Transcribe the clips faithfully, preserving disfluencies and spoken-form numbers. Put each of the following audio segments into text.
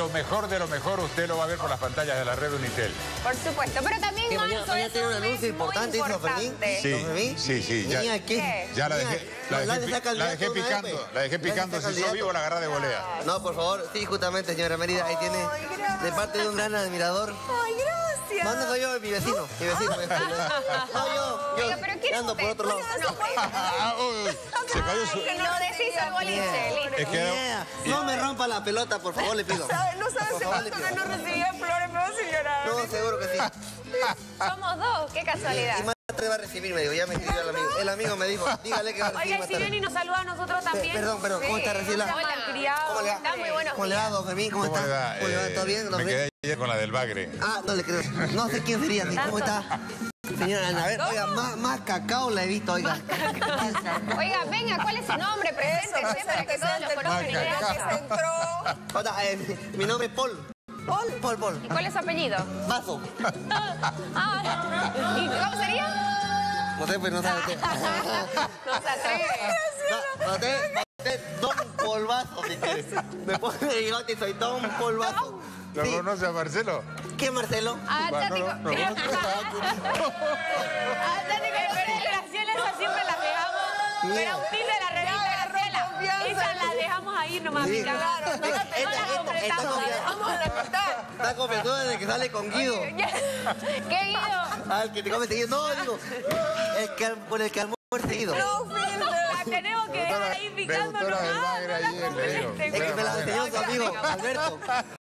lo mejor de lo mejor usted lo va a ver por las pantallas de la red Unitel. Por supuesto, pero también Que mañana, marzo mañana es tiene un un anuncio mes importante, muy hizo Fermín. importante. Sí, ¿Don Fermín? sí, sí, ya. Niña, ¿qué? ¿Qué? Ya la Niña, dejé, la ¿verdad dejé, que está pi- la dejé candidato una picando, vez? la dejé ¿Verdad que picando. está Si sos candidato? vivo, la agarrá de volea. No, por favor, sí, justamente, señora Merida, ahí tiene, Ay, gracias. de parte de un gran admirador. Ay, gracias. ¿Dónde soy yo? Mi vecino, mi vecino. mi vecino. No, yo, yo Oiga, pero ¿quién es ando por usted? otro lado. ¿Cuál es su nombre? Ah, uy, uy, se cayó su... Ay, lo decís al boliche, listo. Es que- Yeah. No me rompa la pelota, por favor, le pido. ¿Sabe- No sabes Por hace favor, le cuánto pido. que no recibía flores, me vas a llorar. No, seguro que sí. Somos dos, qué casualidad. Y más tarde va a recibir, me dijo, ya me escribió el amigo. El amigo me dijo, dígale que va a recibir Oiga, y más si tarde. viene y nos saluda a nosotros también. Perdón, perdón, ¿cómo está, Graciela? Hola. Malcriado. ¿Cómo le va? Está muy buenos ¿Cómo le va, días. don Fermín? ¿Cómo, ¿Cómo le está? va? ¿Cómo le va? Eh, ¿Todo bien, don Me Fermín? quedé ayer con la del Bagre. Ah, no le creo. No sé quién sería. así. ¿Cómo está? Señora Ana, a ver, oiga, más, más cacao la he visto, oiga. Oiga, venga, ¿cuál es su nombre? Preséntese para que todos lo conozcan y vean que se entró. Oiga, eh, mi nombre es Paul. Paul, Paul, Paul. ¿Y cuál es su apellido? Vaso. Ah, ¿y cómo sería? No sé, pues no sabe usted. No se atreve. No, no sé, usted Don Polvazo, si quiere. Me pone de bigote y soy Don Polvazo. ¿Lo Sí. conoce a Marcelo? ¿Qué, Marcelo? Ah, Va, Tático. no, no, no. Ah, Tático, pero Graciela, esas siempre las dejamos. Mira. Pero un tip de la revista Graciela. Esas las dejamos ahí nomás. Sí. Claro, no, Esta- no las esta- esta- completamos. esta- La dejamos a la mitad. Está confianzuda desde que sale con Guido. ¿Qué Guido? Ah, el que te come seguido. No, digo, el que, por el que almuerza seguido. La tenemos que dejar ahí Me picando gustó la del nomás. Bagre ayer, le digo. Es que me la enseñó su amigo, Alberto.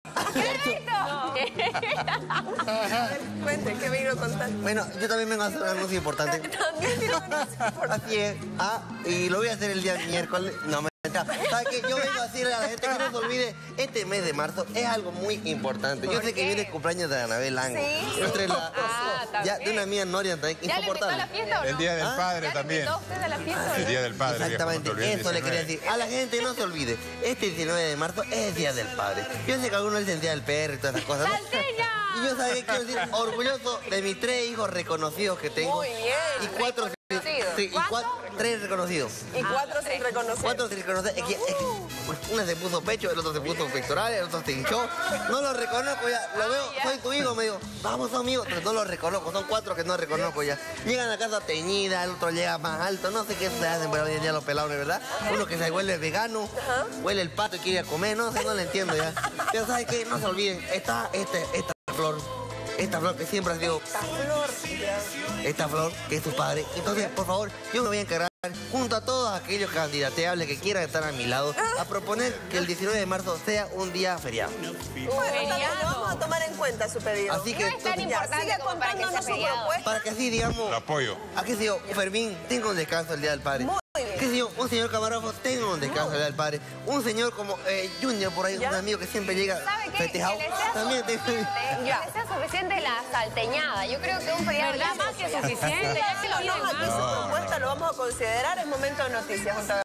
Cuente, ¿qué vino a contar? Bueno, yo también vengo a hacer un anuncio importante. También tiene un anuncio importante. Así es. Ah, y lo voy a hacer el día miércoles. No, me ¿sabes qué? Yo vengo a decirle a la gente que no se olvide, este mes de marzo es algo muy importante. Yo ¿Por sé que qué? viene el cumpleaños de Anabel Lango. Sí. Nuestra es la- Ah, ya, también. de una amiga Noria también, ¿Ya le invitó a la insoportable. fiesta o no? El Día del ¿Ah? Padre ¿Ya también. le invitó a usted a la fiesta o El no? Día del Padre, viejo, no Exactamente, te olvides, eso le quería diecinueve. decir. A la gente no se olvide, este diecinueve de marzo es Día del Padre. Yo sé que algunos dicen Día del Perro y todas esas cosas, ¿no? ¡Salteña! Y yo sabía que quiero decir, orgulloso de mis tres hijos reconocidos que tengo. Muy bien, Y cuatro, reconocidos. sí, y cuatro, tres reconocidos. Y cuatro sin reconocer. Cuatro sin reconocer. Es que, es que, pues, una se puso pecho, el otro se puso pectorales, el otro se hinchó. No lo reconozco ya. Lo veo, soy tu hijo, me digo, vamos amigos, pero no lo reconozco. Son cuatro que no reconozco ya. Llegan a casa teñida, el otro llega más alto. No sé qué se hacen, pero hoy en día los pelados, ¿verdad? Uno que se vuelve vegano, huele el pato y quiere ir a comer. No sé, no lo entiendo ya. Pero ¿sabes qué? No se olviden. Está este, esta flor. Esta flor que siempre ha sido... Esta flor que es tu padre. Entonces, por favor, yo me voy a encargar, junto a todos aquellos candidateables que quieran estar a mi lado, a proponer que el diecinueve de marzo sea un día feriado. Bueno, lo vamos a tomar en cuenta su pedido. Así que, No es tan entonces, importante siga como para que sea contándonos su feriado. propuesta. para que así, digamos, Lo apoyo. aquí sí yo, Fermín, tengo un descanso el día del padre. Muy bien. ¿Qué sé yo? Un señor camarógrafo, tengo un descanso el día del padre. Un señor como eh, Junior, por ahí, ¿Ya? un amigo que siempre llega ¿Sabe qué? festejado. Que le sea También tengo... suficiente, que le sea suficiente la salteñada. Yo creo que un feriado ¿Verdad? largo Más que sea- suficiente. Ya que lo No, piden aquí más. su propuesta lo vamos a considerar en momento de noticias junto a